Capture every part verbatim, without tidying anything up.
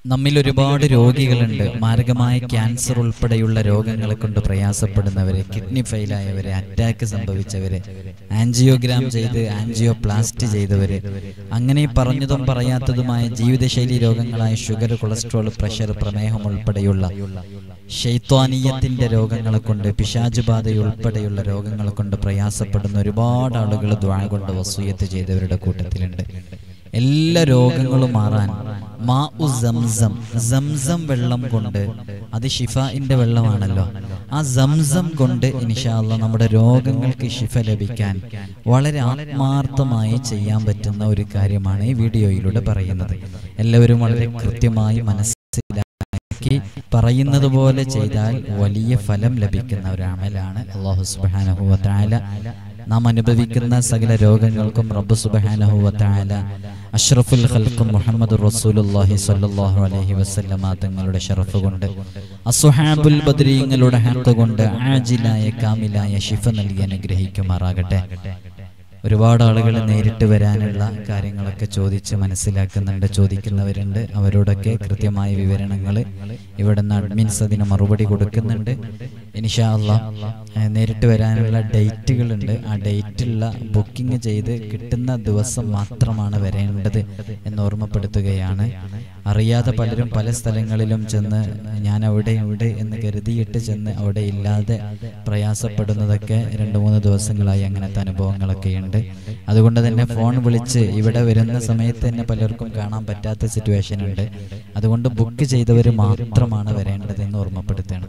നമ്മിൽ ഒരുപാട് രോഗികളുണ്ട്. മാരകമായ ക്യാൻസർ ഉൾപ്പെടെയുള്ള രോഗങ്ങളെ കൊണ്ട് പ്രയാസപ്പെടുന്നവരെ, കിഡ്നി ഫെയിലായവരെ, അറ്റാക്ക് സംഭവിച്ചവരെ, ആൻജിയോഗ്രാം ചെയ്ത് ആൻജിയോപ്ലാസ്റ്റി ചെയ്തവര്, അങ്ങനെ പറഞ്ഞതും പറയാത്തതുമായ ജീവിതശൈലി രോഗങ്ങളായ ഷുഗർ, കൊളസ്ട്രോൾ, പ്രഷർ, പ്രമേഹം ഉൾപ്പെടെയുള്ള ശൈത്വാനീയത്തിന്റെ രോഗങ്ങളെ കൊണ്ട്, പിശാചുബാധ ഉൾപ്പെടെയുള്ള രോഗങ്ങളെ കൊണ്ട് പ്രയാസപ്പെടുന്ന ഒരുപാട് ആളുകൾ ദുആ കൊണ്ട് വസിയത്ത് ചെയ്തവരുടെ കൂട്ടത്തിലുണ്ട്. എല്ലാ രോഗങ്ങളും മാറാൻ മാഉ സംസം, സംസം വെള്ളം കൊണ്ട്, അത് ഷിഫാഇന്റെ വെള്ളമാണല്ലോ, ആ സംസം കൊണ്ട് ഇൻഷാ അല്ലാഹ് നമ്മുടെ രോഗങ്ങൾക്ക് ഷിഫ ലഭിക്കാൻ വളരെ ആത്മാർത്ഥമായി ചെയ്യാൻ പറ്റുന്ന ഒരു കാര്യമാണ് ഈ വീഡിയോയിലൂടെ പറയുന്നത്. എല്ലാവരും വളരെ കൃത്യമായി മനസ്സിലാക്കി പറയുന്നത് പോലെ ചെയ്താൽ വലിയ ഫലം ലഭിക്കുന്ന ഒരു അമലാണ്. അല്ലാഹു സുബ്ഹാനഹു വ തആല നാം അനുഭവിക്കുന്ന സകല രോഗങ്ങൾക്കും റബ്ബ് സുബ്ഹാനഹു വ തആല അഷ്റഫുൽ ഖൽഖ് മുഹമ്മദ് റസൂലുള്ളാഹി സ്വല്ലല്ലാഹു അലൈഹി വസല്ലമ തങ്ങളുടെ ശറഫ് കൊണ്ട്, അസ്ഹാബുൽ ബദ്രീങ്ങളുടെ ഹഖ് കൊണ്ട് ആജിലായ കാമിലായ ശിഫ നൽകി അനുഗ്രഹിക്കുമാറാകട്ടെ. ഒരുപാട് ആളുകൾ നേരിട്ട് വരാനുള്ള കാര്യങ്ങളൊക്കെ ചോദിച്ച് മനസ്സിലാക്കുന്നുണ്ട്, ചോദിക്കുന്നവരുണ്ട്. അവരോടൊക്കെ കൃത്യമായ വിവരണങ്ങൾ ഇവിടുന്ന് അഡ്മിൻസ് അതിന് മറുപടി കൊടുക്കുന്നുണ്ട്. ഇൻഷാ അല്ലാഹ് നേരിട്ട് വരാനുള്ള ഡേറ്റുകളുണ്ട്. ആ ഡേറ്റുള്ള ബുക്കിംഗ് ചെയ്ത് കിട്ടുന്ന ദിവസം മാത്രമാണ് വരേണ്ടത് എന്ന് ഓർമ്മപ്പെടുത്തുകയാണ്. അറിയാതെ പലരും പല സ്ഥലങ്ങളിലും ചെന്ന് ഞാൻ അവിടെ ഉണ്ട് എന്ന് കരുതിയിട്ട് ചെന്ന് അവിടെ ഇല്ലാതെ പ്രയാസപ്പെടുന്നതൊക്കെ രണ്ട് മൂന്ന് ദിവസങ്ങളായി അങ്ങനത്തെ അനുഭവങ്ങളൊക്കെ ഉണ്ട്. അതുകൊണ്ട് തന്നെ ഫോൺ വിളിച്ച് ഇവിടെ വരുന്ന സമയത്ത് തന്നെ പലർക്കും കാണാൻ പറ്റാത്ത സിറ്റുവേഷൻ ഉണ്ട്. അതുകൊണ്ട് ബുക്ക് ചെയ്തവർ മാത്രമാണ് വരേണ്ടതെന്ന് ഓർമ്മപ്പെടുത്തുകയാണ്.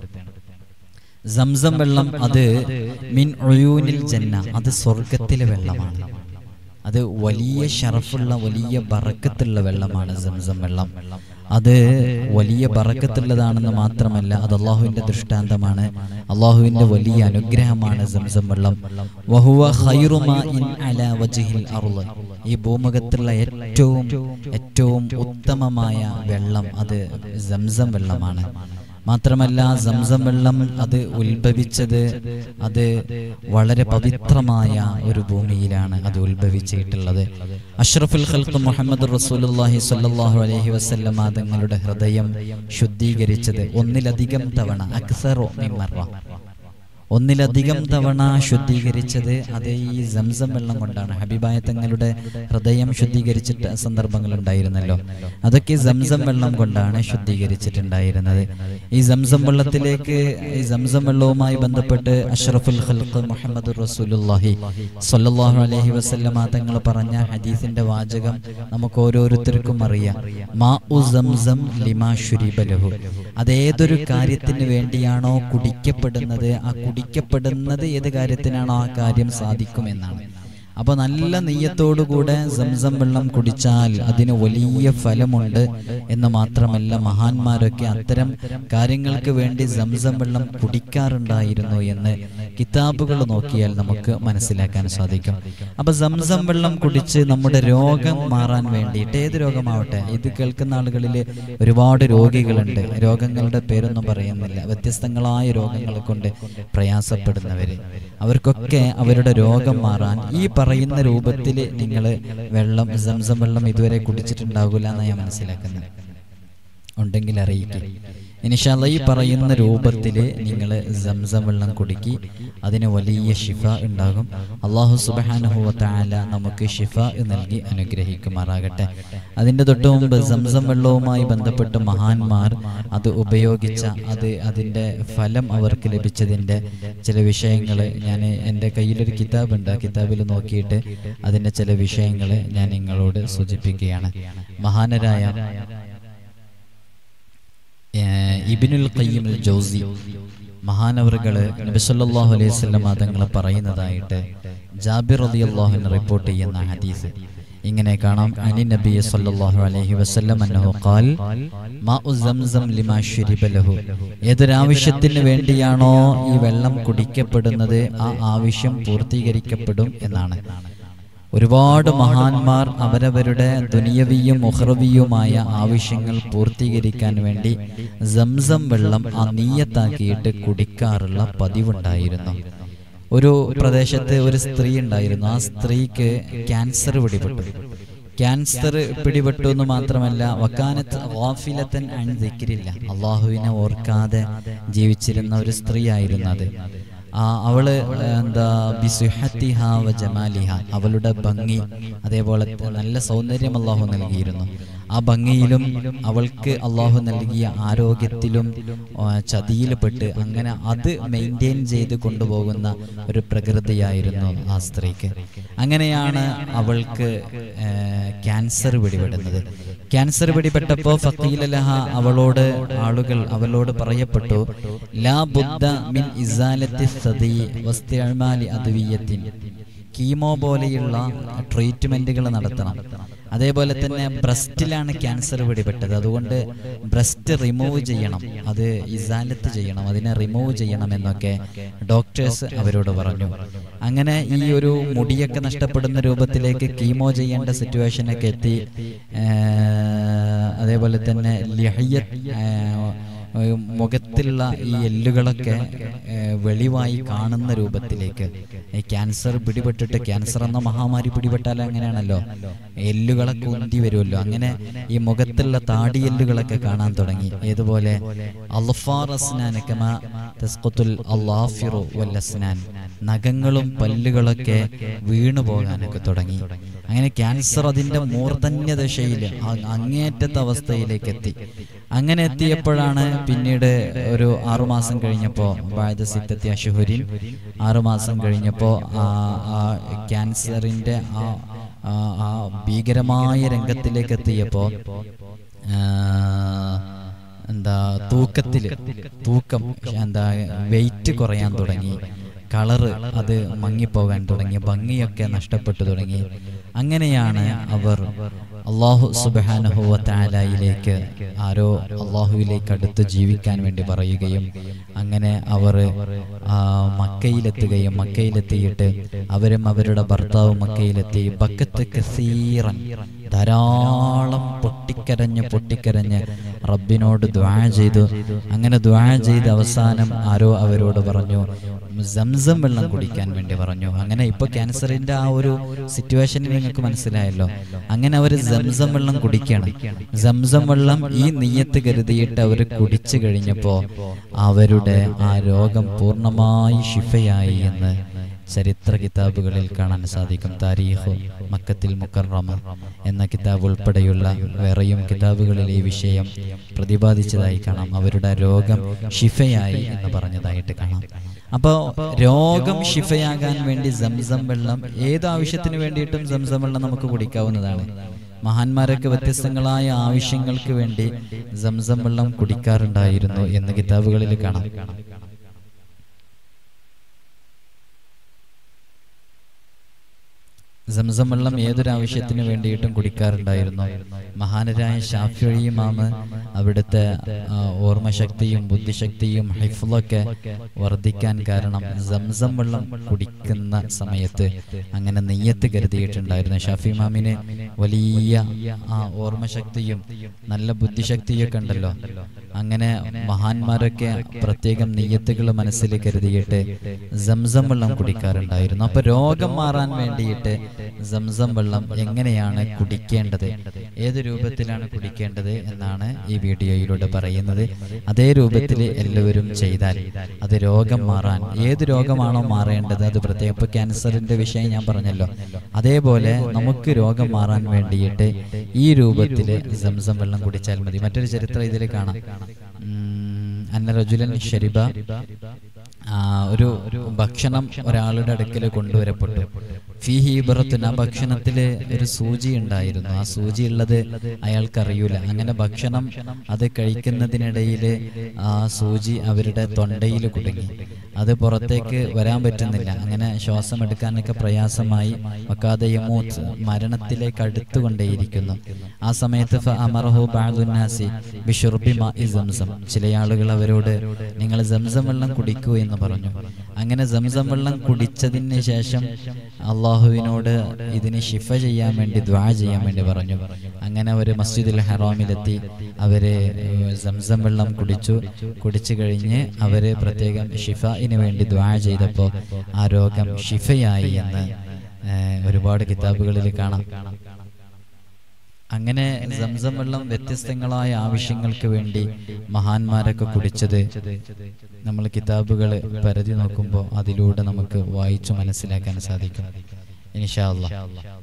സംസം വെള്ളം അത് മിൻ ഉയൂനിൽ ജന്ന, അത് സ്വർഗത്തിലെ വെള്ളമാണ്. അത് വലിയ ഷറഫുള്ള വലിയ ബറക്കത്തുള്ള വെള്ളമാണ് സംസം വെള്ളം. അത് വലിയ ബറക്കത്തുള്ളതാണെന്ന് മാത്രമല്ല, അത് അള്ളാഹുവിന്റെ ദൃഷ്ടാന്തമാണ്, അള്ളാഹുവിന്റെ വലിയ അനുഗ്രഹമാണ് സംസം വെള്ളം. വഹുവ ഖൈറു മാഇൻ അലാ വജ്ഹിൽ അർള്, ഈ ഭൂമുഖത്തുള്ള ഏറ്റവും ഏറ്റവും ഉത്തമമായ വെള്ളം അത് സംസം വെള്ളമാണ്. മാത്രമല്ല സംസം വെള്ളം അത് ഉത്ഭവിച്ചത് അത് വളരെ പവിത്രമായ ഒരു ഭൂമിയിലാണ് അത് ഉത്ഭവിച്ചിട്ടുള്ളത്. അഷ്റഫുൽ ഖൽഖ് മുഹമ്മദ് റസൂലുള്ളാഹി സ്വല്ലല്ലാഹു അലൈഹി വസല്ലമ തങ്ങളുടെ ഹൃദയം ശുദ്ധീകരിച്ചത് ഒന്നിലധികം തവണ, അക്സറു മിൻ മറ, ഒന്നിലധികം തവണ ശുദ്ധീകരിച്ചത് അത് ഈ സംസം വെള്ളം കൊണ്ടാണ്. ഹബീബായ തങ്ങളുടെ ഹൃദയം ശുദ്ധീകരിച്ചിട്ട് സന്ദർഭങ്ങൾ ഉണ്ടായിരുന്നല്ലോ, അതൊക്കെ സംസം വെള്ളം കൊണ്ടാണ് ശുദ്ധീകരിച്ചിട്ടുണ്ടായിരുന്നത്. ഈ സംസം വെള്ളത്തിലേക്ക്, ഈ സംസം വെള്ളവുമായി ബന്ധപ്പെട്ട് അഷ്റഫുൽ ഖൽഖ് മുഹമ്മദ് റസൂലുള്ളാഹി സ്വല്ലല്ലാഹു അലൈഹി വസല്ലമ തങ്ങൾ പറഞ്ഞ ഹദീസിന്റെ വാചകം നമുക്ക് ഓരോരുത്തർക്കും അറിയാം. മാഉ സംസം ലിമാ ശുരിബ ലഹു, അതേതൊരു കാര്യത്തിന് വേണ്ടിയാണോ കുടിക്കപ്പെടുന്നത്, ആ കുടിക്കപ്പെടുന്നത് ഏത് കാര്യത്തിനാണോ ആ കാര്യം സാധിക്കുമെന്നാണ്. അപ്പൊ നല്ല നെയ്യത്തോടുകൂടെ സംസം വെള്ളം കുടിച്ചാൽ അതിന് വലിയ ഫലമുണ്ട് എന്ന് മാത്രമല്ല, മഹാന്മാരൊക്കെ അത്തരം കാര്യങ്ങൾക്ക് വേണ്ടി സംസം വെള്ളം കുടിക്കാറുണ്ടായിരുന്നു എന്ന് കിതാബുകൾ നോക്കിയാൽ നമുക്ക് മനസ്സിലാക്കാൻ സാധിക്കും. അപ്പൊ സംസം വെള്ളം കുടിച്ച് നമ്മുടെ രോഗം മാറാൻ വേണ്ടിയിട്ട്, ഏത് രോഗമാവട്ടെ, ഇത് കേൾക്കുന്ന ആളുകളിൽ ഒരുപാട് രോഗികളുണ്ട്, രോഗങ്ങളുടെ പേരൊന്നും പറയുന്നില്ല, വ്യത്യസ്തങ്ങളായ രോഗങ്ങളെ കൊണ്ട് പ്രയാസപ്പെടുന്നവര്, അവർക്കൊക്കെ അവരുടെ രോഗം മാറാൻ ഈ പറയുന്ന രൂപത്തിൽ നിങ്ങൾ വെള്ളം, സംസം വെള്ളം ഇതുവരെ കുടിച്ചിട്ടുണ്ടാകില്ല എന്ന് ഞാൻ മനസ്സിലാക്കുന്നത്. ഉണ്ടെങ്കിൽ അറിയിക്കുക. ഇൻഷാ അല്ലാഹ് ഈ പറയുന്ന രൂപത്തിൽ നിങ്ങൾ സംസം വെള്ളം കുടിക്കി, അതിന് വലിയ ഷിഫ ഉണ്ടാകും. അല്ലാഹു സുബ്ഹാനഹു വ തആല നമുക്ക് ഷിഫ നൽകി അനുഗ്രഹിക്കുമാറാകട്ടെ. അതിൻ്റെ തൊട്ട് മുമ്പ് സംസം വെള്ളവുമായി ബന്ധപ്പെട്ട് മഹാന്മാർ അത് ഉപയോഗിച്ച, അത് അതിൻ്റെ ഫലം അവർക്ക് ലഭിച്ചതിൻ്റെ ചില വിഷയങ്ങൾ ഞാൻ, എൻ്റെ കയ്യിലൊരു കിതാബുണ്ട്, ആ കിതാബിൽ നോക്കിയിട്ട് അതിൻ്റെ ചില വിഷയങ്ങൾ ഞാൻ നിങ്ങളോട് സൂചിപ്പിക്കുകയാണ്. മഹാനരായ ഇബ്നുൽ ഖയ്യിം അൽ ജൗസി മഹാനവറുകൾ നബി സല്ലല്ലാഹു അലൈഹി വസല്ലം തങ്ങൾ പറയുന്നതായിട്ട് ജാബിർ റളിയല്ലാഹു അൻഹു റിപ്പോർട്ട് ചെയ്യുന്ന ഹദീസ് ഇങ്ങനെ കാണാം. അനി നബി സല്ലല്ലാഹു അലൈഹി വസല്ലം അന്നഹു ഖാൽ മാഉ സംസം ലിമാ ശുരിബ ലഹു, ഏതൊരാവശ്യത്തിന് വേണ്ടിയാണോ ഈ വെള്ളം കുടിക്കപ്പെടുന്നത് ആ ആവശ്യം പൂർത്തീകരിക്കപ്പെടും എന്നാണ്. ഒരുപാട് മഹാന്മാർ അവരവരുടെ ദുനിയവിയും ഉഖ്റവിയുമായ ആവശ്യങ്ങൾ പൂർത്തീകരിക്കാൻ വേണ്ടി സംസം വെള്ളം ആ നീയത്താക്കിയിട്ട് കുടിക്കാറുള്ള പതിവുണ്ടായിരുന്നു. ഒരു പ്രദേശത്ത് ഒരു സ്ത്രീ ഉണ്ടായിരുന്നു. ആ സ്ത്രീക്ക് ക്യാൻസർ പിടിപെട്ടു. ക്യാൻസർ പിടിപെട്ടു എന്ന് മാത്രമല്ല, വക്കാനത്ത് ഗാഫിലത്തൻ അൻ ദിക്രില്ല, അള്ളാഹുവിനെ ഓർക്കാതെ ജീവിച്ചിരുന്ന ഒരു സ്ത്രീ ആയിരുന്നു അത്. അവള് എന്താ ബിസുഹത്തിഹ വ ജമാലിഹ, അവളുടെ ഭംഗി, അതേപോലെ നല്ല സൗന്ദര്യം അള്ളാഹു നൽകിയിരുന്നു. ആ ഭംഗിയിലും അവൾക്ക് അള്ളാഹു നൽകിയ ആരോഗ്യത്തിലും ചതിയിൽപ്പെട്ട് അങ്ങനെ അത് മെയിൻറ്റെയിൻ ചെയ്ത് കൊണ്ടുപോകുന്ന ഒരു പ്രകൃതിയായിരുന്നു ആ സ്ത്രീക്ക്. അങ്ങനെയാണ് അവൾക്ക് ക്യാൻസർ പിടിപെടുന്നത്. ക്യാൻസർ പിടിപെട്ടപ്പോൾ ഫഖീല ലഹ, അവളോട് ആളുകൾ അവളോട് പറയപ്പെട്ടു, ലാ ബുദ്ദ മിൻ ഇസാലത്തി സദി വസ്തിഅമാലി അദ്വിയത്തിൻ, കീമോ പോലെയുള്ള ട്രീറ്റ്മെന്റുകൾ നടത്തണം. അതേപോലെ തന്നെ ബ്രസ്റ്റിലാണ് ക്യാൻസർ പിടിപെട്ടത്, അതുകൊണ്ട് ബ്രസ്റ്റ് റിമൂവ് ചെയ്യണം, അത് ഇസാലത്ത് ചെയ്യണം, അതിനെ റിമൂവ് ചെയ്യണം എന്നൊക്കെ ഡോക്ടേഴ്സ് അവരോട് പറഞ്ഞു. അങ്ങനെ ഈ ഒരു മുടിയൊക്കെ നഷ്ടപ്പെടുന്ന രൂപത്തിലേക്ക് കീമോ ചെയ്യേണ്ട സിറ്റുവേഷനൊക്കെ എത്തി. അതേപോലെ തന്നെ ലിഹയ്യത്ത്, മുഖത്തുള്ള ഈ എല്ലുകളൊക്കെ വെളിവായി കാണുന്ന രൂപത്തിലേക്ക് ക്യാൻസർ പിടിപെട്ടിട്ട്, ക്യാൻസർ എന്ന മഹാമാരി പിടിപെട്ടാൽ അങ്ങനെയാണല്ലോ, എല്ലുകളൊക്കെ ഉന്തി വരുമല്ലോ. അങ്ങനെ ഈ മുഖത്തുള്ള താടിയെല്ലുകളൊക്കെ കാണാൻ തുടങ്ങി. ഏതുപോലെ അൽഫാർ അസ്നാൻ കമാ തസ്ഖുതുൽ അല്ലാഫിറു വൽ അസ്നാൻ, നഖങ്ങളും പല്ലുകളൊക്കെ വീണു പോകാനൊക്കെ തുടങ്ങി. അങ്ങനെ ക്യാൻസർ അതിൻ്റെ മൂർധന്യ ദശയിൽ അങ്ങേറ്റത്തെ അവസ്ഥയിലേക്ക് എത്തി. അങ്ങനെ എത്തിയപ്പോഴാണ് പിന്നീട് ഒരു ആറുമാസം കഴിഞ്ഞപ്പോൾ, ബഅദ സിത്തത്തി അശ്ഹുരിൻ, ആറുമാസം കഴിഞ്ഞപ്പോൾ ആ ക്യാൻസറിൻ്റെ ആ ആ ഭീകരമായ രംഗത്തിലേക്ക് എത്തിയപ്പോൾ എന്താ തൂക്കത്തിൽ തൂക്കം എന്താ വെയിറ്റ് കുറയാൻ തുടങ്ങി, കളറ് അത് മങ്ങിപ്പോകാൻ തുടങ്ങി, ഭംഗിയൊക്കെ നഷ്ടപ്പെട്ടു തുടങ്ങി. അങ്ങനെയാണ് അവർ അല്ലാഹു സുബ്ഹാനഹു വ തആലയിലേക്ക്, ആരോ അല്ലാഹുവിലേക്ക് അടുത്ത് ജീവിക്കാൻ വേണ്ടി പറയുകയും അങ്ങനെ അവർ മക്കയിലെത്തുകയും മക്കയിലെത്തിയിട്ട് അവരും അവരുടെ ഭർത്താവും മക്കയിലെത്തി. ബക്കത്ത് കസീറൻ, ധാരാളം പൊട്ടിക്കരഞ്ഞ് പൊട്ടിക്കരഞ്ഞ് റബ്ബിനോട് ദുആ ചെയ്തു. അങ്ങനെ ദുആ ചെയ്ത് അവസാനം ആരോ അവരോട് പറഞ്ഞു, സംസം വെള്ളം കുടിക്കാൻ വേണ്ടി പറഞ്ഞു. അങ്ങനെ ഇപ്പൊ ക്യാൻസറിന്റെ ആ ഒരു സിറ്റുവേഷനിൽ നിങ്ങൾക്ക് മനസ്സിലായല്ലോ. അങ്ങനെ അവർ സംസം വെള്ളം കുടിക്കണം. സംസം വെള്ളം ഈ നിയ്യത്ത് കരുതിയിട്ട് അവർ കുടിച്ചു കഴിഞ്ഞപ്പോ അവരുടെ ആ രോഗം പൂർണ്ണമായി ശിഫയായി എന്ന് ചരിത്ര കിതാബുകളിൽ കാണാൻ സാധിക്കും. താരീഖ് മക്കത്തിൽ മുക്കറമ എന്ന കിതാബ് ഉൾപ്പെടെയുള്ള വേറെയും കിതാബുകളിൽ ഈ വിഷയം പ്രതിപാദിച്ചതായി കാണാം. അവരുടെ രോഗം ശിഫയായി എന്ന് പറഞ്ഞതായിട്ട് കാണാം. അപ്പോൾ രോഗം ശിഫയാകാൻ വേണ്ടി സംസം വെള്ളം, ഏത് ആവശ്യത്തിന് വേണ്ടിയിട്ടും സംസം വെള്ളം നമുക്ക് കുടിക്കാവുന്നതാണ്. മഹാന്മാരൊക്കെ വ്യത്യസ്തങ്ങളായ ആവശ്യങ്ങൾക്ക് വേണ്ടി സംസം വെള്ളം കുടിക്കാറുണ്ടായിരുന്നു എന്ന് കിതാബുകളിൽ കാണാം. സംസം വെള്ളം ഏതൊരാവശ്യത്തിന് വേണ്ടിയിട്ടും കുടിക്കാറുണ്ടായിരുന്നു. മഹാനരായ ശാഫിഈ ഇമാമ് അവിടുത്തെ ഓർമ്മശക്തിയും ബുദ്ധിശക്തിയും ഹിഫ്ളൊക്കെ വർദ്ധിക്കാൻ കാരണം സംസം വെള്ളം കുടിക്കുന്ന സമയത്ത് അങ്ങനെ നിയ്യത്ത് കരുതിയിട്ടുണ്ടായിരുന്നു. ഷാഫി ഇമാമിന് വലിയ ആ ഓർമ്മശക്തിയും നല്ല ബുദ്ധിശക്തിയൊക്കെ ഉണ്ടല്ലോ. അങ്ങനെ മഹാന്മാരൊക്കെ പ്രത്യേകം നിയ്യത്തുകൾ മനസ്സിൽ കരുതിയിട്ട് സംസം വെള്ളം കുടിക്കാറുണ്ടായിരുന്നു. അപ്പൊ രോഗം മാറാൻ വേണ്ടിയിട്ട് സംസം വെള്ളം എങ്ങനെയാണ് കുടിക്കേണ്ടത്, ഏത് രൂപത്തിലാണ് കുടിക്കേണ്ടത് എന്നാണ് ഈ വീഡിയോയിലൂടെ പറയുന്നത്. അതേ രൂപത്തിൽ എല്ലാവരും ചെയ്താൽ അത് രോഗം മാറാൻ, ഏത് രോഗമാണോ മാറേണ്ടത് അത് പ്രത്യേകം, ഇപ്പൊ ക്യാൻസറിന്റെ വിഷയം ഞാൻ പറഞ്ഞല്ലോ, അതേപോലെ നമുക്ക് രോഗം മാറാൻ വേണ്ടിയിട്ട് ഈ രൂപത്തിൽ സംസം വെള്ളം കുടിച്ചാൽ മതി. മറ്റൊരു ചരിത്രം ഇതിൽ കാണാം. അന്ന റജുലൻ ശരിബ, ഒരു ഭക്ഷണം ഒരാളുടെ അടുക്കൽ കൊണ്ടുവരപ്പെട്ടു. ഫീഹി ഇബ്റത്തുൻ, ആ ഭക്ഷണത്തില് ഒരു സൂചി ഉണ്ടായിരുന്നു. ആ സൂചി ഉള്ളത് അയാൾക്കറിയൂല. അങ്ങനെ ഭക്ഷണം അത് കഴിക്കുന്നതിനിടയിൽ ആ സൂചി അവരുടെ തൊണ്ടയിൽ കുടുങ്ങി. അത് പുറത്തേക്ക് വരാൻ പറ്റുന്നില്ല. അങ്ങനെ ശ്വാസം എടുക്കാനൊക്കെ പ്രയാസമായി. വക്കാദയമൂത്ത്, മരണത്തിലേക്ക് അടുത്തുകൊണ്ടേയിരിക്കുന്നു. ആ സമയത്ത് ഫഅമറഹു ബഅദുന്നാസി ബിശുർബി മാഇ സംസം, ചില ആളുകൾ അവരോട് നിങ്ങൾ സംസം വെള്ളം കുടിക്കൂ എന്ന് പറഞ്ഞു. അങ്ങനെ സംസം വെള്ളം കുടിച്ചതിന് ശേഷം അള്ളാഹുവിനോട് ഇതിന് ശിഫ ചെയ്യാൻ വേണ്ടി ദുആ ചെയ്യാൻ വേണ്ടി പറഞ്ഞു. അങ്ങനെ അവർ മസ്ജിദുൽ ഹറാമിലെത്തി അവര് സംസം വെള്ളം കുടിച്ചു. കുടിച്ചു കഴിഞ്ഞ് അവര് പ്രത്യേകം ഷിഫായിന് വേണ്ടി ദുആ ചെയ്തപ്പോൾ ആ രോഗം ഷിഫയായി എന്ന് ഒരുപാട് കിതാബുകളിൽ കാണാം. അങ്ങനെ സംസം വെള്ളം വ്യത്യസ്തങ്ങളായ ആവശ്യങ്ങൾക്ക് വേണ്ടി മഹാന്മാരൊക്കെ കുടിച്ചത് നമ്മൾ കിതാബുകൾ പരതി നോക്കുമ്പോൾ അതിലൂടെ നമുക്ക് വായിച്ചു മനസ്സിലാക്കാൻ സാധിക്കും ഇൻഷാ അല്ലാഹ്.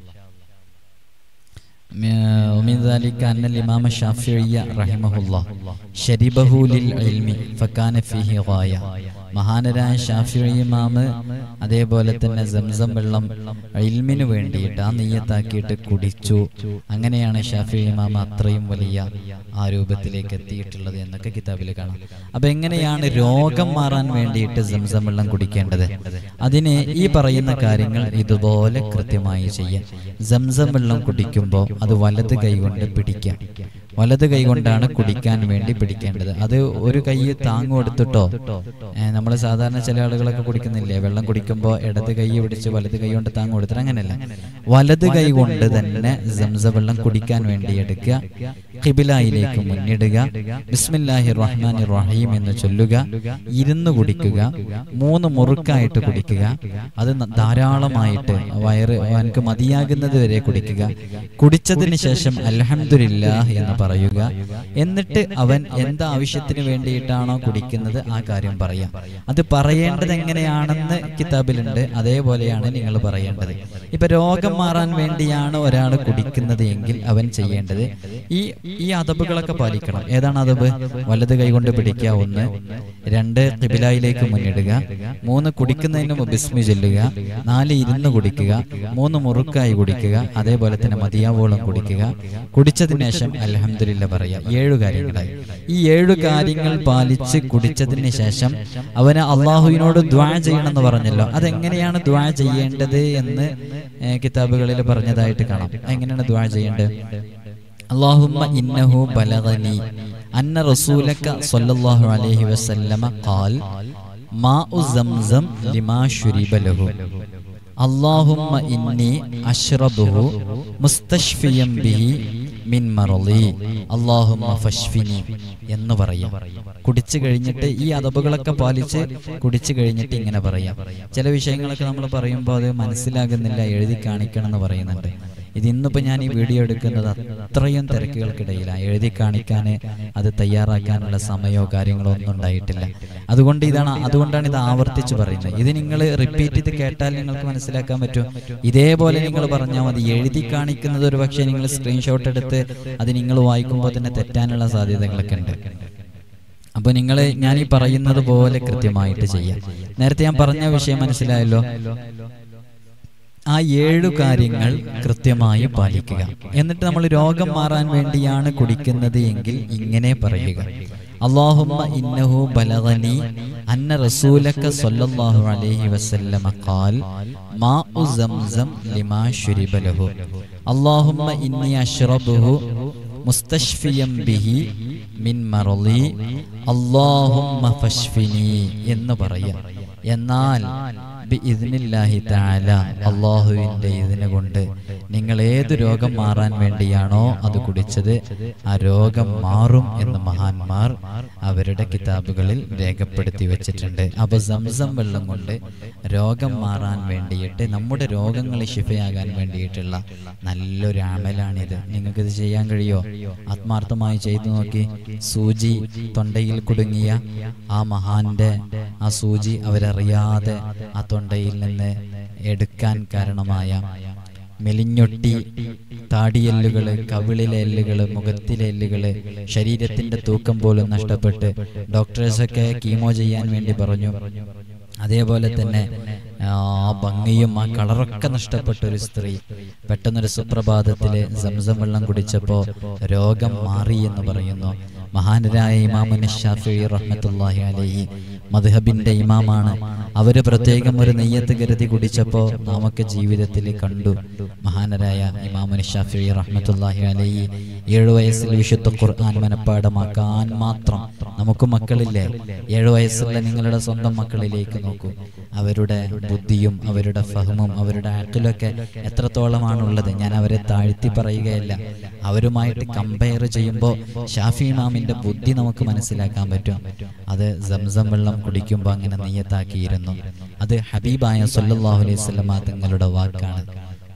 ومن ذلك أن الإمام الشافعي رحمه الله شربه للعلم فكان فيه غاية. മഹാനരായ ഷാഫിഈ ഇമാമ് അതേപോലെ തന്നെ സംസം വെള്ളം ഇൽമിന് വേണ്ടിയിട്ട് ആ നിയ്യത്താക്കിയിട്ട് കുടിച്ചു. അങ്ങനെയാണ് ഷാഫിഈ ഇമാമ് അത്രയും വലിയ ആ രൂപത്തിലേക്ക് എത്തിയിട്ടുള്ളത് എന്നൊക്കെ കിതാബിൽ കാണാം. അപ്പൊ എങ്ങനെയാണ് രോഗം മാറാൻ വേണ്ടിയിട്ട് സംസം വെള്ളം കുടിക്കേണ്ടത്? അതിന് ഈ പറയുന്ന കാര്യങ്ങൾ ഇതുപോലെ കൃത്യമായി ചെയ്യാം. സംസം വെള്ളം കുടിക്കുമ്പോൾ അത് വലത് കൈ കൊണ്ട് പിടിക്കാം. വലത് കൈ കൊണ്ടാണ് കുടിക്കാൻ വേണ്ടി പിടിക്കേണ്ടത്. അത് ഒരു കൈ താങ്ങു കൊടുത്തിട്ടോ, നമ്മൾ സാധാരണ ചില ആളുകളൊക്കെ കുടിക്കുന്നില്ലേ, വെള്ളം കുടിക്കുമ്പോൾ ഇടത് കൈ പിടിച്ച് വലത് കൈ കൊണ്ട് താങ്ങു കൊടുത്തിട്ട്, അങ്ങനെയല്ല, വലത് കൈ കൊണ്ട് തന്നെ സംസം വെള്ളം കുടിക്കാൻ വേണ്ടി എടുക്കുക. ഖിബിലയിലേക്ക് മുന്നിടുക, ബിസ്മില്ലാഹിർ റഹ്മാനിർ റഹീം എന്ന് ചൊല്ലുക, ഇരുന്ന് കുടിക്കുക, മൂന്ന് മുറുക്കായിട്ട് കുടിക്കുക. അത് ധാരാളമായിട്ട് വയറ് അവനക്ക് മതിയാകുന്നത് വരെ കുടിക്കുക. കുടിച്ചതിന് ശേഷം അൽഹംദുലില്ലാഹ് എന്ന് പറയുക. എന്നിട്ട് അവൻ എന്താ ആവശ്യത്തിന് വേണ്ടിയിട്ടാണോ കുടിക്കുന്നത് ആ കാര്യം പറയാം. അത് പറയേണ്ടത് എങ്ങനെയാണെന്ന് കിതാബിലുണ്ട്, അതേപോലെയാണ് നിങ്ങൾ പറയേണ്ടത്. ഇപ്പൊ രോഗം മാറാൻ വേണ്ടിയാണ് ഒരാൾ കുടിക്കുന്നത് എങ്കിൽ അവൻ ചെയ്യേണ്ടത് ഈ ഈ അദബുകളൊക്കെ പാലിക്കണം. ഏതാണ് അദബ്? വലത് കൈകൊണ്ട് പിടിക്കുക, ഒന്ന്. രണ്ട്, ഖിബിലയിലേക്ക് മുന്നിടുക. മൂന്ന്, കുടിക്കുന്നതിന് മുമ്പ് ബിസ്മി ചൊല്ലുക. നാല്, ഇരുന്ന് കുടിക്കുക. മൂന്ന്, മുറുക്കായി കുടിക്കുക. അതേപോലെ തന്നെ മതിയാവോളം കുടിക്കുക. കുടിച്ചതിന് ശേഷം അൽഹംദുലില്ലാ പറയുക. ഏഴു കാര്യങ്ങളായി. ഈ ഏഴു കാര്യങ്ങൾ പാലിച്ച് കുടിച്ചതിന് ശേഷം അവന് അള്ളാഹുവിനോട് ദുആ ചെയ്യണമെന്ന് പറഞ്ഞല്ലോ. അതെങ്ങനെയാണ് ദുആ ചെയ്യേണ്ടത് എന്ന് കിതാബുകളിൽ പറഞ്ഞതായിട്ട് കാണാം. എങ്ങനെയാണ് ദുആ ചെയ്യേണ്ടത്? അല്ലാഹുമ്മ ഇന്നഹു ബലഗനി അന്ന റസൂലക സ്വല്ലല്ലാഹു അലൈഹി വസല്ലമ ഖാൽ മാഉ സംസം ലിമാ ശുരിബ ലഹു അല്ലാഹുമ്മ ഇന്നി അശ്റബുഹു മുസ്തശ്ഫിയം ബിഹി മിൻ മറളി അല്ലാഹുമ്മ ഫശ്ഫിനി എന്ന് പറയാം. കുടിച്ചു കഴിഞ്ഞിട്ട് ഈ അദബുകളൊക്കെ പാലിച്ച് കുടിച്ചു കഴിഞ്ഞിട്ട് ഇങ്ങനെ പറയാം. ചില വിഷയങ്ങളൊക്കെ നമ്മൾ പറയുമ്പോൾ അത് മനസ്സിലാകുന്നില്ല, എഴുതി കാണിക്കണം എന്ന് പറയുന്നുണ്ട്. ഇത് ഇന്നിപ്പോ ഞാൻ ഈ വീഡിയോ എടുക്കുന്നത് അത്രയും തിരക്കുകൾക്കിടയിലാണ്. എഴുതി കാണിക്കാൻ അത് തയ്യാറാക്കാനുള്ള സമയമോ കാര്യങ്ങളോ ഒന്നും ഉണ്ടായിട്ടില്ല. അതുകൊണ്ട് ഇതാണ് അതുകൊണ്ടാണ് ഇത് ആവർത്തിച്ച് പറയുന്നത്. ഇത് നിങ്ങൾ റിപ്പീറ്റ് ചെയ്ത് കേട്ടാൽ നിങ്ങൾക്ക് മനസ്സിലാക്കാൻ പറ്റും. ഇതേപോലെ നിങ്ങൾ പറഞ്ഞാൽ മതി. എഴുതി കാണിക്കുന്നത് ഒരു പക്ഷേ നിങ്ങൾ സ്ക്രീൻഷോട്ട് എടുത്ത് അത് നിങ്ങൾ വായിക്കുമ്പോൾ തന്നെ തെറ്റാനുള്ള സാധ്യതകളൊക്കെ ഉണ്ട്. അപ്പൊ നിങ്ങൾ ഞാൻ ഈ പറയുന്നത് പോലെ കൃത്യമായിട്ട് ചെയ്യാം. നേരത്തെ ഞാൻ പറഞ്ഞ വിഷയം മനസ്സിലായല്ലോ. ആ ഏഴു കാര്യങ്ങൾ കൃത്യമായി പാലിക്കുക. എന്നിട്ട് നമ്മൾ രോഗം മാറാൻ വേണ്ടിയാണ് കുടിക്കുന്നത് എങ്കിൽ ഇങ്ങനെ പറയുക: അല്ലാഹുമ്മ ഇന്നഹു ബലഗനി അന്ന റസൂലക സ്വല്ലല്ലാഹു അലൈഹി വസല്ലമ ഖാൽ മാഉ സംസം ലിമാ ശുരിബ ലഹു അല്ലാഹുമ്മ ഇന്നി അശ്റബുഹു മുസ്തശ്ഫിയം ബിഹി മിൻ മറളി അല്ലാഹുമ്മ ഫശ്ഫിനി എന്ന് പറയാം. എന്നാൽ ബിഇദ്നില്ലാഹി തആല അല്ലാഹുവിന്റെ ഇതിനെ കൊണ്ട് നിങ്ങൾ ഏത് രോഗം മാറാൻ വേണ്ടിയാണോ അത് കുടിച്ചത് ആ രോഗം മാറും എന്ന് മഹാന്മാർ അവരുടെ കിതാബുകളിൽ രേഖപ്പെടുത്തി വെച്ചിട്ടുണ്ട്. അപ്പൊ സംസം വെള്ളം കൊണ്ട് രോഗം മാറാൻ വേണ്ടിയിട്ട്, നമ്മുടെ രോഗങ്ങൾ ശിഫയാകാൻ വേണ്ടിയിട്ടുള്ള നല്ലൊരു അമലാണിത്. നിങ്ങൾക്കിത് ചെയ്യാൻ കഴിയോ? ആത്മാർത്ഥമായി ചെയ്തു നോക്കി. സൂചി തൊണ്ടയിൽ കുടുങ്ങിയ ആ മഹാന്റെ ആ സൂചി അവരറിയാതെ ആ തൊണ്ടയിൽ നിന്ന് എടുക്കാൻ കാരണമായ മെലിഞ്ഞൊട്ടി താടിയെല്ലുകള്, കവിളിലെ എല്ലുകള്, മുഖത്തിലെ എല്ലുകള്, ശരീരത്തിന്റെ തൂക്കം പോലും നഷ്ടപ്പെട്ട് ഡോക്ടേഴ്സൊക്കെ കീമോ ചെയ്യാൻ വേണ്ടി പറഞ്ഞു. അതേപോലെ തന്നെ ആ ഭംഗിയും ആ കളറൊക്കെ നഷ്ടപ്പെട്ട ഒരു സ്ത്രീ പെട്ടെന്നൊരു സുപ്രഭാതത്തില് സംസം വെള്ളം കുടിച്ചപ്പോ രോഗം മാറി എന്ന് പറയുന്നു. മഹാനരായ ഇമാമുന ശാഫിഈ റഹ്മത്തുള്ളാഹി അലൈഹി മദ്ഹബിന്റെ ഇമാമാണ്. അവര് പ്രത്യേകം ഒരു നെയ്യത്ത് കരുതി കുടിച്ചപ്പോ നമുക്ക് ജീവിതത്തിൽ കണ്ടു. മഹാനരായ ഇമാമുന ശാഫിഈ റഹ്മത്തുള്ളാഹി അലൈഹി ഏഴു വയസ്സിൽ വിശുദ്ധ ഖുർആൻ മനപ്പാഠമാക്കാൻ മാത്രം. നമുക്ക് മക്കളില്ലേ? ഏഴു വയസ്സുള്ള നിങ്ങളുടെ സ്വന്തം മക്കളിലേക്ക് നോക്കൂ. അവരുടെ ബുദ്ധിയും അവരുടെ ഫഹമും അവരുടെ അഖ്ലൊക്കെ എത്രത്തോളമാണുള്ളത്. ഞാൻ അവരെ താഴ്ത്തി പറയുകയല്ല. അവരുമായിട്ട് കമ്പയർ ചെയ്യുമ്പോൾ ഷാഫി ഇമാമിന്റെ ബുദ്ധി നമുക്ക് മനസ്സിലാക്കാൻ പറ്റും. അത് സംസം വെള്ളം കുടിക്കുമ്പോൾ അങ്ങനെ നിയ്യത്താക്കിയിരുന്നു. അത് ഹബീബായ സല്ലല്ലാഹു അലൈഹി വസല്ലമ തങ്ങളുടെ വാക്കാണ്.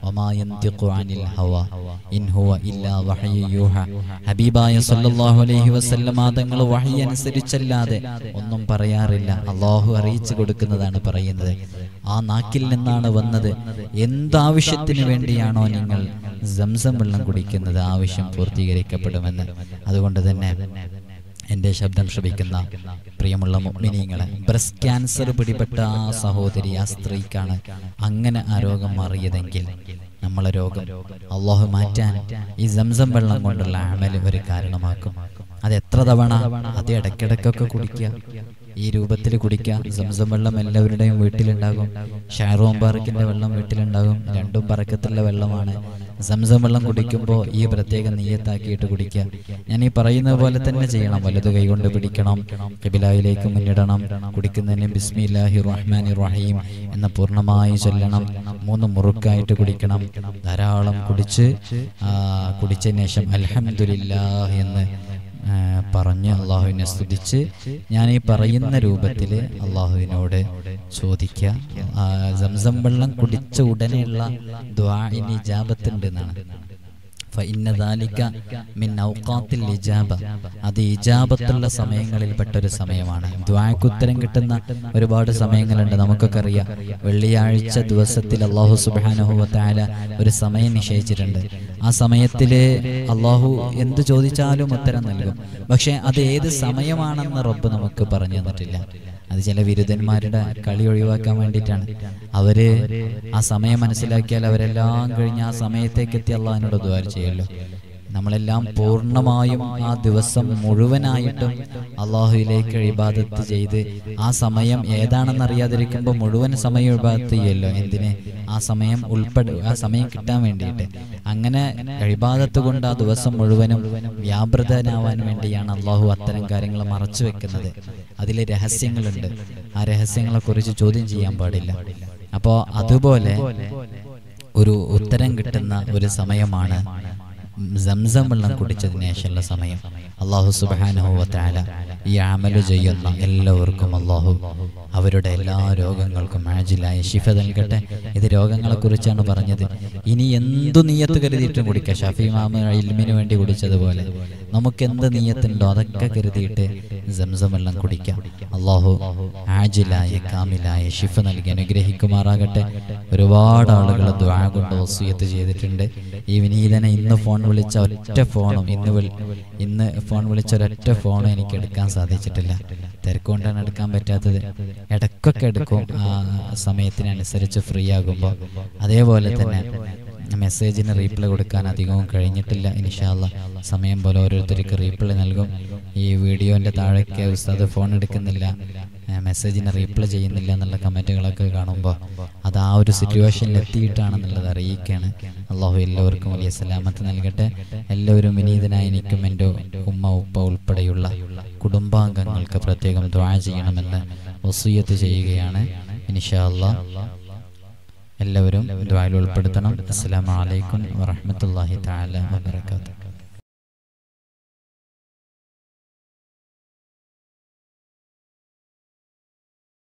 വമാ യന്തിഖു അനിൽ ഹവാ ഇൻ ഹുവ ഇല്ലാ വഹ്യു യൂഹ. ഹബീബായ സല്ലല്ലാഹു അലൈഹി വസല്ലമ തങ്ങൾ വഹി അനുസരിച്ചല്ലാതെ ഒന്നും പറയാറില്ല. അല്ലാഹു അറിയിച്ചു കൊടുക്കുന്നതാണ് പറയുന്നത്. ആ നാക്കിൽ നിന്നാണ് വന്നത്. എന്താവശ്യത്തിന് വേണ്ടിയാണോ നിങ്ങൾ സംസം വെള്ളം കുടിക്കുന്നത്, ആവശ്യം പൂർത്തീകരിക്കപ്പെടുമെന്ന്. അതുകൊണ്ട് തന്നെ എൻ്റെ ശബ്ദം ശ്രവിക്കുന്ന പ്രിയമുള്ള മുഅ്മിനീങ്ങളെ, ബ്രസ്റ്റ് ക്യാൻസർ പിടിപെട്ട ആ സഹോദരി, ആ സ്ത്രീക്കാണ് അങ്ങനെ ആ രോഗം മാറിയതെങ്കിൽ നമ്മളെ രോഗം അല്ലാഹു മാറ്റാൻ ഈ സംസം വെള്ളം കൊണ്ടുള്ള അമല് ഒരു കാരണമാക്കും. അത് എത്ര തവണ, അത് ഇടയ്ക്കിടയ്ക്കൊക്കെ കുടിക്കുക, ഈ രൂപത്തിൽ കുടിക്കുക. സംസം വെള്ളം എല്ലാവരുടെയും വീട്ടിലുണ്ടാകും. ഷാറൂം പാർക്കിന്റെ വെള്ളം വീട്ടിലുണ്ടാകും. രണ്ടും പറക്കത്തുള്ള വെള്ളമാണ്. സംസം വെള്ളം കുടിക്കുമ്പോൾ ഈ പ്രത്യേക നിയ്യത്താക്കിയിട്ട് കുടിക്കുക. ഞാൻ ഈ പറയുന്നത് പോലെ തന്നെ ചെയ്യണം. വലതു കൈകൊണ്ട് പിടിക്കണം, ഖിബിലയിലേക്ക് മുന്നിടണം. കുടിക്കുന്നതിന് ബിസ്മില്ലാഹിർ റഹ്മാനിർ റഹീം എന്ന് പൂർണ്ണമായി ചൊല്ലണം. മൂന്ന് മുറുക്കായിട്ട് കുടിക്കണം. ധാരാളം കുടിച്ച് കുടിച്ചതിന് ശേഷം അൽഹംദുലില്ലാഹ് എന്ന് പറഞ്ഞ് അള്ളാഹുവിനെ സ്തുതിച്ച് ഞാൻ ഈ പറയുന്ന രൂപത്തിൽ അള്ളാഹുവിനോട് ചോദിക്കുക. സംസം വെള്ളം കുടിച്ച ഉടനെയുള്ള ദുആഇന് ഇജാബത്ത് എന്നാണ്. അത് ഇജാബത്തുള്ള സമയങ്ങളിൽപ്പെട്ട ഒരു സമയമാണ്. ദുആക്ക് ഉത്തരം കിട്ടുന്ന ഒരുപാട് സമയങ്ങളുണ്ട്. നമുക്കൊക്കെ അറിയാം, വെള്ളിയാഴ്ച ദിവസത്തിൽ അല്ലാഹു സുബ്ഹാനഹു വ തആല ഒരു സമയം നിശ്ചയിച്ചിട്ടുണ്ട്. ആ സമയത്തില് അല്ലാഹു എന്ത് ചോദിച്ചാലും ഉത്തരം നൽകും. പക്ഷെ അത് ഏത് സമയമാണെന്ന് റബ്ബ് നമുക്ക് പറഞ്ഞു തന്നിട്ടില്ല. അത് ചില വിരുദ്ധന്മാരുടെ കളി ഒഴിവാക്കാൻ വേണ്ടിയിട്ടാണ്. അവര് ആ സമയം മനസ്സിലാക്കിയാൽ അവരെല്ലാം കഴിഞ്ഞ് ആ സമയത്തേക്ക് എത്തി അള്ളാഹിനോട് ദുആ ചെയ്യുമല്ലോ. നമ്മളെല്ലാം പൂർണ്ണമായും ആ ദിവസം മുഴുവനായിട്ടും അള്ളാഹുവിലേക്ക് ഇബാദത്ത് ചെയ്ത് ആ സമയം ഏതാണെന്ന് അറിയാതിരിക്കുമ്പോൾ മുഴുവൻ സമയം ഇബാദത്ത് ചെയ്യല്ലോ. എന്തിന്? ആ സമയം ഉൾപ്പെടെ ആ സമയം കിട്ടാൻ വേണ്ടിയിട്ട്. അങ്ങനെ ഇബാദത്ത് കൊണ്ട് ആ ദിവസം മുഴുവനും വ്യാപൃതനാവാൻ വേണ്ടിയാണ് അള്ളാഹു അത്തരം കാര്യങ്ങൾ മറച്ചു വെക്കുന്നത്. അതിലെ രഹസ്യങ്ങളുണ്ട്. ആ രഹസ്യങ്ങളെ കുറിച്ച് ചോദ്യം ചെയ്യാൻ പാടില്ല. അപ്പോൾ അതുപോലെ ഒരു ഉത്തരം കിട്ടുന്ന ഒരു സമയമാണ് സംസം വെള്ളം കുടിച്ചതിന് ശേഷമുള്ള സമയം. അല്ലാഹു സുബ്ഹാനഹു വ തആല ഈ അമല് ചെയ്യുന്ന എല്ലാവർക്കും അല്ലാഹു അവരുടെ എല്ലാ രോഗങ്ങൾക്കും ആജിലായ ശിഫ നൽകട്ടെ. ഇത് രോഗങ്ങളെ കുറിച്ചാണ് പറഞ്ഞത്. ഇനി എന്തു നിയ്യത്ത് കരുതിയിട്ടും കുടിക്കുക. ഷഫീ ഇമാം ഇൽമിന് വേണ്ടി കുടിച്ചതുപോലെ നമുക്ക് എന്ത് നിയ്യത്തുണ്ടോ അതൊക്കെ കരുതിയിട്ട് സംസം വെള്ളം കുടിക്കാം. അല്ലാഹു ആജിലായ കാമിലായ ശിഫ നൽകി അനുഗ്രഹിക്കുമാറാകട്ടെ. ഒരുപാട് ആളുകൾ ദുആ കൊണ്ട് വസിയത്ത് ചെയ്തിട്ടുണ്ട്. ഈ വിനീതനെ ഇന്ന് ഫോൺ വിളിച്ച ഒറ്റ ഫോണും ഇന്ന് ഇന്ന് ഫോൺ വിളിച്ച ഒരൊറ്റ ഫോണും എനിക്ക് എടുക്കാൻ സാധിച്ചിട്ടില്ല. തിരക്കുകൊണ്ടാണ് എടുക്കാൻ പറ്റാത്തത്. ഇടയ്ക്കൊക്കെ എടുക്കും ആ സമയത്തിനനുസരിച്ച് ഫ്രീ ആകുമ്പോൾ. അതേപോലെ തന്നെ മെസ്സേജിന് റീപ്ലൈ കൊടുക്കാൻ അധികവും കഴിഞ്ഞിട്ടില്ല. ഇൻഷാ അല്ലാഹ് സമയം പോലെ ഓരോരുത്തർക്ക് റീപ്ലൈ നൽകും. ഈ വീഡിയോൻ്റെ താഴേക്ക് ഉസ്താദ് ഫോൺ എടുക്കുന്നില്ല, മെസ്സേജിന് റീപ്ലൈ ചെയ്യുന്നില്ല എന്നുള്ള കമൻറ്റുകളൊക്കെ കാണുമ്പോൾ അത് ആ ഒരു സിറ്റുവേഷനിൽ എത്തിയിട്ടാണെന്നുള്ളത് അറിയിക്കുകയാണ്. അള്ളാഹു എല്ലാവർക്കും വലിയ സലാമത്ത് നൽകട്ടെ. എല്ലാവരും വിനീതനായി എനിക്കും എൻ്റെ ഉമ്മ ഉപ്പ ഉൾപ്പെടെയുള്ള കുടുംബാംഗങ്ങൾക്ക് പ്രത്യേകം ദുആ ചെയ്യണമെന്ന് വസിയ്യത്ത് ചെയ്യുകയാണ്. ഇൻഷാ അല്ലാഹ് എല്ലാവരും ദുആയിൽ ഉൾപ്പെടുത്തണം. അസ്സലാമു അലൈക്കും വറഹ്മത്തുള്ളാഹി തആല വബറകാതുഹു.